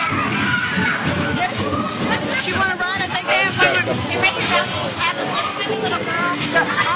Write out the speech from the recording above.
She want to ride? I think they have one. Hey, right here, have a little girl.